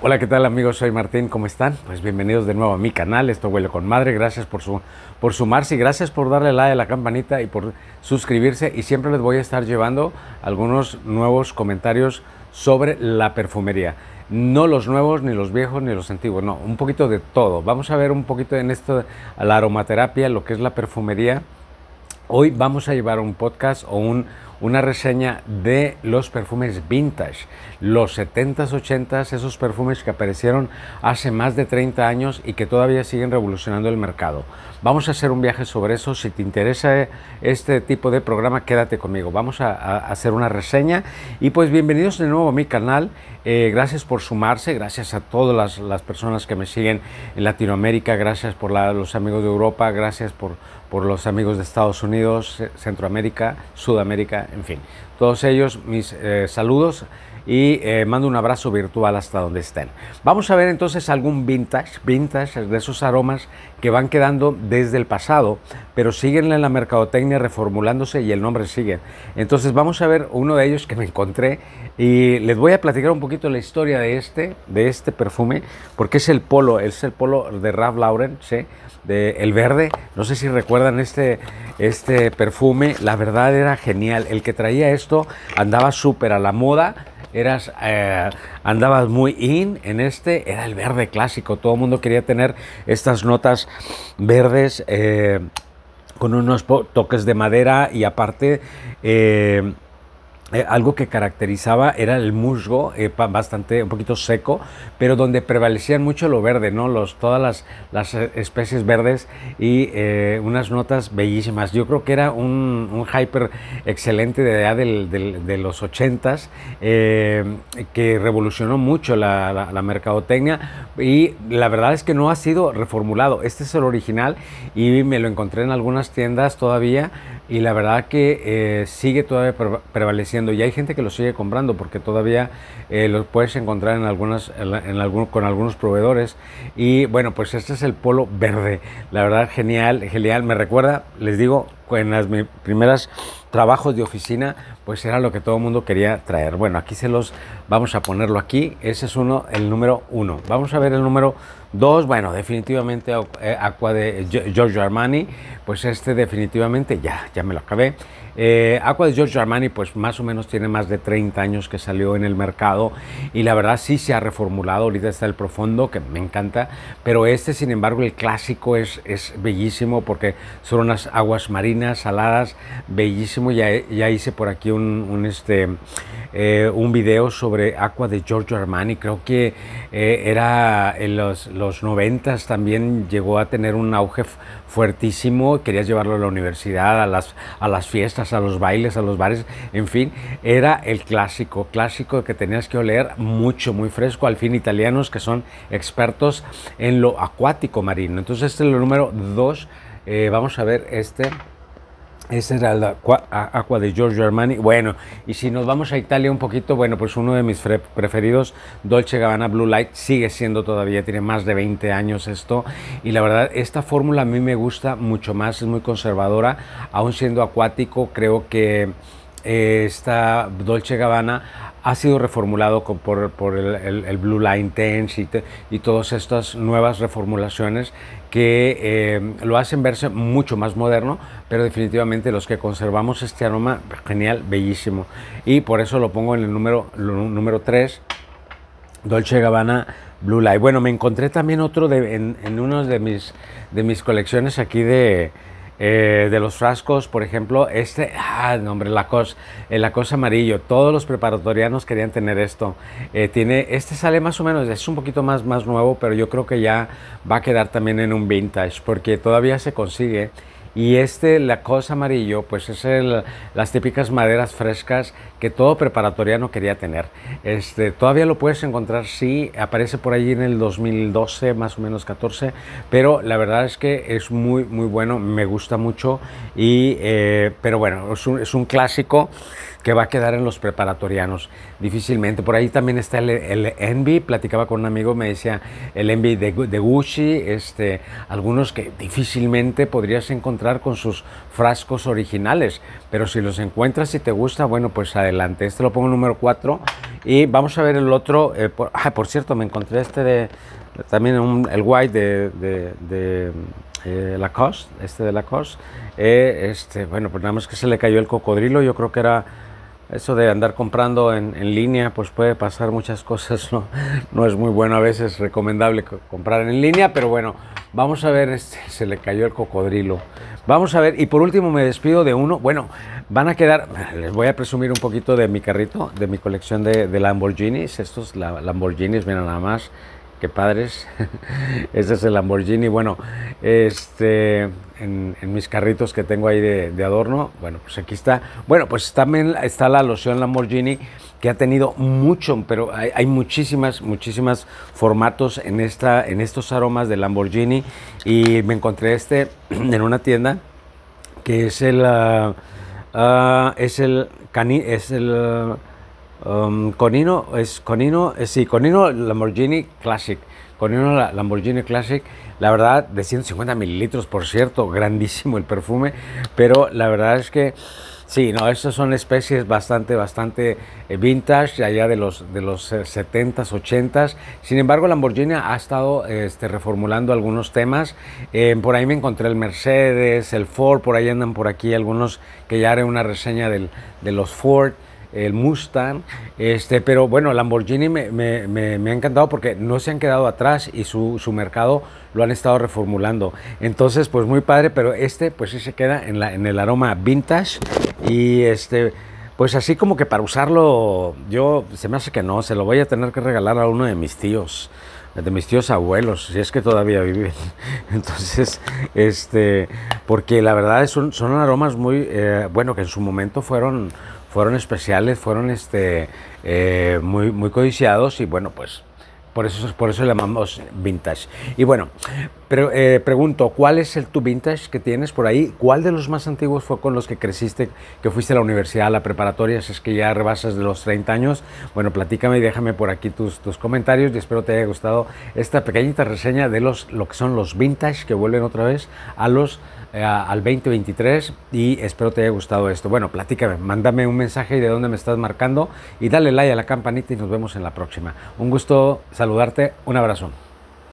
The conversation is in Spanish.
Hola, ¿qué tal amigos? Soy Martín, ¿cómo están? Pues bienvenidos de nuevo a mi canal, Esto Huele con Madre. Gracias por sumarse y gracias por darle like a la campanita y por suscribirse. Y siempre les voy a estar llevando algunos nuevos comentarios sobre la perfumería. No los nuevos, ni los viejos, ni los antiguos, no, un poquito de todo. Vamos a ver un poquito en esto, la aromaterapia, lo que es la perfumería. Hoy vamos a llevar un podcast o una reseña de los perfumes vintage, los 70s, 80s, esos perfumes que aparecieron hace más de 30 años y que todavía siguen revolucionando el mercado. Vamos a hacer un viaje sobre eso. Si te interesa este tipo de programa, quédate conmigo. Vamos a hacer una reseña y pues bienvenidos de nuevo a mi canal. Gracias por sumarse, gracias a todas las personas que me siguen en Latinoamérica, gracias por los amigos de Europa, gracias por los amigos de Estados Unidos, Centroamérica, Sudamérica, en fin. Todos ellos mis saludos y mando un abrazo virtual hasta donde estén. Vamos a ver entonces algún vintage de esos aromas que van quedando desde el pasado, pero siguen en la mercadotecnia reformulándose y el nombre sigue. Entonces vamos a ver uno de ellos que me encontré y les voy a platicar un poquito la historia de este perfume, porque es el polo de Ralph Lauren, ¿sí? El verde. No sé si recuerdan este perfume, la verdad era genial. El que traía esto andaba súper a la moda. Andabas muy en era el verde clásico. Todo el mundo quería tener estas notas verdes con unos toques de madera y aparte algo que caracterizaba era el musgo, un poquito seco, pero donde prevalecían mucho lo verde, ¿no? Todas las especies verdes y unas notas bellísimas. Yo creo que era un hyper excelente de los 80s, que revolucionó mucho la mercadotecnia y la verdad es que no ha sido reformulado. Este es el original y me lo encontré en algunas tiendas todavía y la verdad que sigue todavía prevaleciendo. Y hay gente que lo sigue comprando porque todavía lo puedes encontrar con algunos proveedores. Y bueno, pues este es el polo verde. La verdad, genial. Me recuerda, les digo, en mis primeros trabajos de oficina, pues era lo que todo el mundo quería traer. Bueno, aquí vamos a ponerlo aquí. Ese es el número 1. Vamos a ver el número 2. Bueno, definitivamente Aqua de Giorgio Armani. Pues definitivamente ya me lo acabé. Aqua de Giorgio Armani pues más o menos tiene más de 30 años que salió en el mercado y la verdad sí se ha reformulado. Ahorita está el Profondo, que me encanta, pero sin embargo el clásico es bellísimo porque son unas aguas marinas saladas, bellísimo. Ya hice por aquí un video sobre Aqua de Giorgio Armani. Creo que era en los 90s, también llegó a tener un auge fuertísimo. Querías llevarlo a la universidad, a las fiestas, a los bailes, a los bares, en fin, era el clásico que tenías que oler mucho, muy fresco. Al fin, italianos que son expertos en lo acuático marino. Entonces este es el número 2. Vamos a ver Ese era el Aqua de Giorgio Armani. Bueno, y si nos vamos a Italia un poquito, bueno, pues uno de mis preferidos, Dolce & Gabbana Blue Light, sigue siendo todavía, tiene más de 20 años esto. Y la verdad, esta fórmula a mí me gusta mucho más, es muy conservadora, aún siendo acuático. Creo que esta Dolce & Gabbana ha sido reformulado por el Blue Light Intense y todas estas nuevas reformulaciones que lo hacen verse mucho más moderno, pero definitivamente los que conservamos este aroma, genial, bellísimo. Y por eso lo pongo en el número 3, Dolce & Gabbana Blue Light. Bueno, me encontré también otro en uno de mis colecciones aquí de los frascos, por ejemplo, el Lacoste amarillo. Todos los preparatorianos querían tener esto. Sale más o menos, es un poquito más nuevo, pero yo creo que ya va a quedar también en un vintage, porque todavía se consigue. Y Lacoste amarillo, pues es las típicas maderas frescas que todo preparatoriano quería tener. Todavía lo puedes encontrar, sí, aparece por allí en el 2012, más o menos 14, pero la verdad es que es muy bueno, me gusta mucho. Pero bueno, es un clásico que va a quedar en los preparatorianos, difícilmente. Por ahí también está el Envy, platicaba con un amigo, me decía el Envy de Gucci, algunos que difícilmente podrías encontrar con sus frascos originales, pero si los encuentras y te gusta, bueno, pues adelante. Este lo pongo número 4 y vamos a ver el otro. Por cierto, me encontré también el white de Lacoste, de Lacoste. Bueno, pues nada más que se le cayó el cocodrilo. Yo creo que era eso de andar comprando en línea, pues puede pasar muchas cosas, ¿no? No es muy bueno, a veces recomendable comprar en línea, pero bueno, vamos a ver, se le cayó el cocodrilo. Vamos a ver, y por último me despido de uno. Bueno, van a quedar, les voy a presumir un poquito de mi carrito, de mi colección de Lamborghinis. Estos Lamborghinis, miren nada más. Qué padres. Ese es el Lamborghini. Bueno, en mis carritos que tengo ahí de adorno, bueno, pues aquí está. Bueno, pues también está la loción Lamborghini, que ha tenido mucho, pero hay muchísimas formatos en estos aromas de Lamborghini. Y me encontré en una tienda que es Conino Lamborghini Classic. Conino Lamborghini Classic, la verdad, de 150 mililitros, por cierto, grandísimo el perfume, pero la verdad es que sí, no, estas son especies bastante vintage, allá de los 70s, 80s. Sin embargo, Lamborghini ha estado reformulando algunos temas. Por ahí me encontré el Mercedes, el Ford, por ahí andan por aquí algunos que ya haré una reseña de los Ford, el Mustang, pero bueno, Lamborghini me ha encantado porque no se han quedado atrás y su mercado lo han estado reformulando. Entonces, pues muy padre, pero pues sí se queda en el aroma vintage y pues así como que para usarlo, se me hace que no, se lo voy a tener que regalar a uno de mis tíos abuelos, si es que todavía viven. Entonces, porque la verdad son aromas muy, bueno, que en su momento fueron especiales, fueron muy codiciados y bueno, pues por eso le llamamos vintage. Y bueno, pero pregunto, ¿cuál es tu vintage que tienes por ahí? ¿Cuál de los más antiguos fue con los que creciste, que fuiste a la universidad, a la preparatoria, si es que ya rebasas de los 30 años? Bueno, platícame y déjame por aquí tus comentarios y espero te haya gustado esta pequeñita reseña de lo que son los vintage que vuelven otra vez al 2023 y espero te haya gustado esto. Bueno, platícame, mándame un mensaje de dónde me estás marcando y dale like a la campanita y nos vemos en la próxima. Un gusto saludarte, un abrazo.